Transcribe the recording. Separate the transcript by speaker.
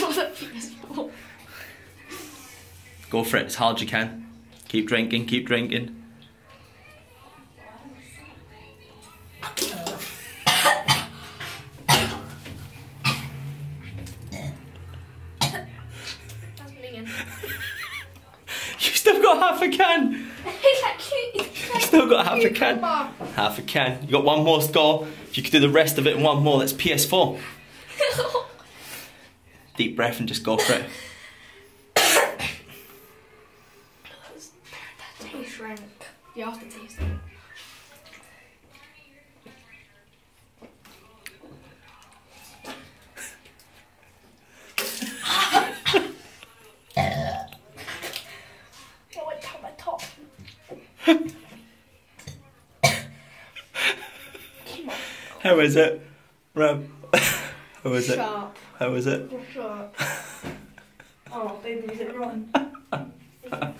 Speaker 1: the ps4.
Speaker 2: Go for it as hard as you can. Keep drinking, keep drinking.
Speaker 1: That's minging.
Speaker 2: You've still got half a can. You've still got half a can. Half a can. You got one more score. If you could do the rest of it in one more, that's ps4. Deep breath and just go for it.
Speaker 1: That taste rank. The aftertaste. It went down my top.
Speaker 2: How is it? Rob? How is it?
Speaker 1: Sharp.
Speaker 2: How is it?
Speaker 1: Sharp. Oh, baby, is it rotten?